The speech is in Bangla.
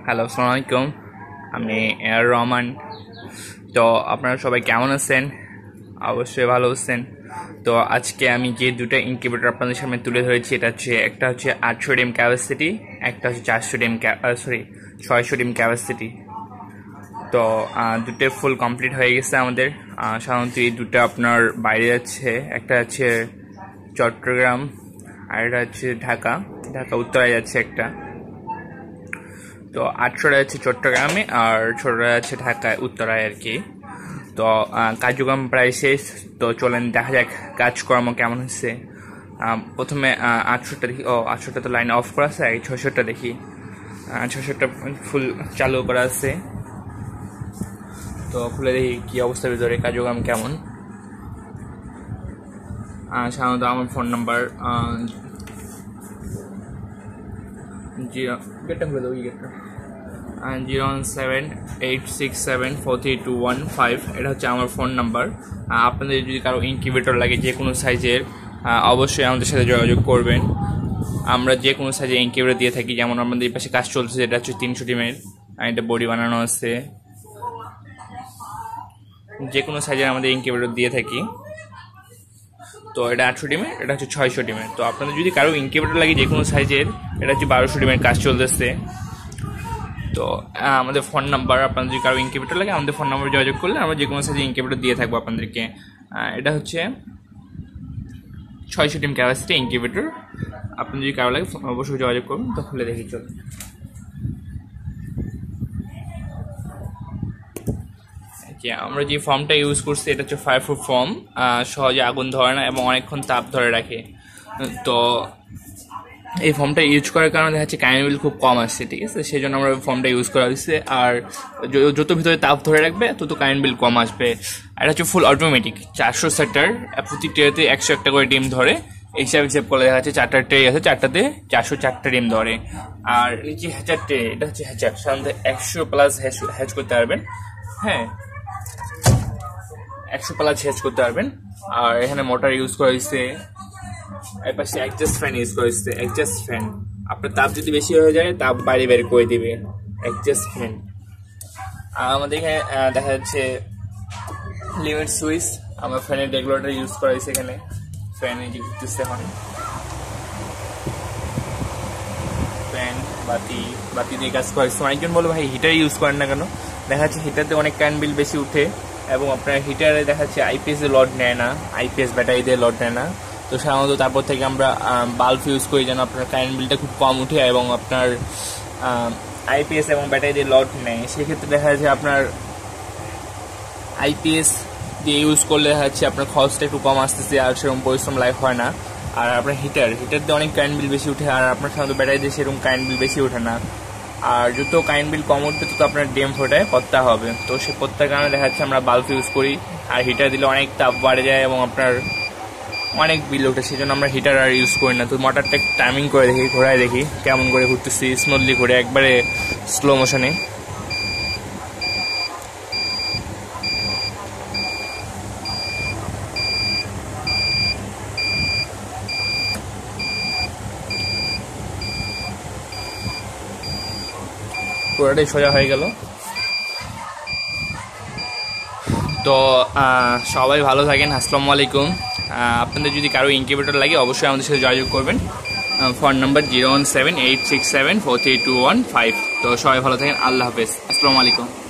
হ্যালো, আসসালামু আলাইকুম। আমি এআর রহমান। তো আপনারা সবাই কেমন আছেন? অবশ্যই ভালো আছেন। তো আজকে আমি যে দুটো ইনকিউবেটর আপনাদের সামনে তুলে ধরেছি, একটা হচ্ছে 800 ডিম ক্যাপাসিটি, একটা হচ্ছে 400 ডিম 600 ডিম ক্যাপাসিটি। তো দুটো ফুল কমপ্লিট হয়ে গেছে আমাদের। সাধারণত এই দুটো আপনার বাইরে যাচ্ছে, একটা আছে চট্টগ্রাম আর এটা হচ্ছে ঢাকা উত্তরায় যাচ্ছে একটা। তো 800টা যাচ্ছে চট্টগ্রামে আর ছোটরা যাচ্ছে ঢাকায় উত্তরায় আর কি। তো কার্যক্রম প্রায় শেষ। তো চলেন দেখা যাক কাজকর্ম কেমন হচ্ছে। প্রথমে 800টা দেখি। 800টা তো লাইন অফ করা আছে। 600টা দেখি। 600টা ফুল চালু করা আছে। তো খুলে দেখি কি অবস্থার ভিতরে কার্যক্রম কেমন। সাধারণত আমার ফোন নাম্বার গেটটা খুলে দেবো, গেটটা 01786743215। এটা হচ্ছে আমার ফোন নাম্বার। আপনাদের যদি কারো ইনকিউবেটর লাগে যে কোনো সাইজের, অবশ্যই আমাদের সাথে যোগাযোগ করবেন। আমরা যে কোনো সাইজের ইনকিউবেটর দিয়ে থাকি। যেমন আমাদের এই পাশে কাজ চলছে, যেটা হচ্ছে 300 ডিমের, এটা বডি বানানো আছে। যে কোনো সাইজের আমাদের ইনকিউবেটর দিয়ে থাকি। তো এটা 800 ডিমের, এটা হচ্ছে 600 ডিমের। তো আপনাদের যদি কারো ইনকিউবেটর লাগে যে কোনো সাইজের, এটা হচ্ছে 1200 ডিমের কাজ চলতেছে। তো আমাদের ফোন নাম্বার, আপনাদের যদি কারো ইনকিউবেটর লাগে আমাদের ফোন নাম্বার যোগাযোগ করলে আমরা যে কোনো সাইজে ইনকিউবেটর দিয়ে থাকবো আপনাদেরকে। এটা হচ্ছে 600 ডিম ক্যাপাসিটি ইনকিউবেটর। আপনি যদি কারো লাগে অবশ্যই যোগাযোগ করবেন। তো খুলে দেখি চল। আমরা যে ফর্মটা ইউজ করছি এটা হচ্ছে ফায়ারপ্রুফ ফর্ম। সহজে আগুন ধরে না এবং অনেকক্ষণ তাপ ধরে রাখে। তো এই ফর্মটা ইউজ করার কারণে দেখা যাচ্ছে কারেন্ট বিল খুব কম আসছে, ঠিক আছে? সেই জন্য আমরা ফর্মটা ইউজ করা হয়েছে। আর যত ভিতরে তাপ ধরে রাখবে তত কারেন্ট বিল কম আসবে। এটা হচ্ছে ফুল অটোমেটিক 400 সেটার। প্রতি ট্রেতে 101টা করে ডিম ধরে। হিসাব করে দেখা যাচ্ছে 4টা ট্রে আছে, 4টাতে 404টা ডিম ধরে। আর নিচে হ্যাচার ট্রে, এটা হচ্ছে হ্যাচার। সাধারণত 100+ হ্যাচ করতে পারবেন। হ্যাঁ, 100+ হ্যাচ করতে পারবেন। আর এখানে মোটর ইউজ করা হয়েছে। এর পাশে অ্যাডজাস্ট ফ্যান ইউজ করা হয়েছে। অ্যাডজাস্ট ফ্যান আপনার তাপ যদি বেশি হয়ে যায় তাপ বাইরে বের করে দিবে, অ্যাডজাস্ট ফ্যান। আমাদের এখানে দেখা যাচ্ছে লিমিট সুইচ। আমার ফ্যানের রেগুলেটর ইউজ করা হয়েছে এখানে। ফ্যান এই যে ঘুরতেছে এখন। ফ্যান, বাতি দিয়ে কাজ করা হয়েছে। অনেকজন বলো ভাই হিটার ইউজ করেন না কেন? দেখা যাচ্ছে হিটারতে অনেক কারেন্ট বিল বেশি উঠে এবং আপনার হিটারে দেখা যাচ্ছে আইপিএস লোড নেয় না, আইপিএস ব্যাটারি দিয়ে লোড নেয় না। তো সাধারণত তারপর থেকে আমরা বাল্ব ইউজ করি যেন আপনার কারেন্ট বিলটা খুব কম উঠে এবং আপনার আইপিএস এবং ব্যাটারি দিয়ে লোড নেয়। সেক্ষেত্রে দেখা যাচ্ছে আপনার আইপিএস দিয়ে ইউজ করলে দেখা যাচ্ছে আপনার খরচটা একটু কম আসতেছে আর সেরকম পরিশ্রম লাইফ হয় না। আর আপনার হিটার দিয়ে অনেক কারেন্ট বিল বেশি উঠে আর আপনার সাধারণত ব্যাটারি দিয়ে সেরকম কারেন্ট বিল বেশি ওঠে না। আর যত কারেন্ট বিল কম উঠবে তত আপনার ডেম ফোটায় পত্তা হবে। তো সে পত্তার কারণে দেখা যাচ্ছে আমরা বাল্ব ইউজ করি। আর হিটার দিলে অনেক তাপ বাড়ে যায় এবং আপনার অনেক বিল ওঠে, সেই জন্য আমরা হিটার আর ইউজ করি না। তো মোটরটা টাইমিং করে দেখি, ঘোরায় দেখি কেমন করে ঘুরতেছি। স্মুথলি ঘুরে, একবারে স্লো মোশনে। পুরোটাই সোজা হয়ে গেল। তো সবাই ভালো থাকেন। আসসালামু আলাইকুম। আপনাদের যদি কারো ইনকিউবেটর লাগে অবশ্যই আমাদের সাথে যোগাযোগ করবেন। Phone number 01786743215। তো সবাই ভালো থাকেন। আল্লাহ হাফেজ। আসসালামু আলাইকুম।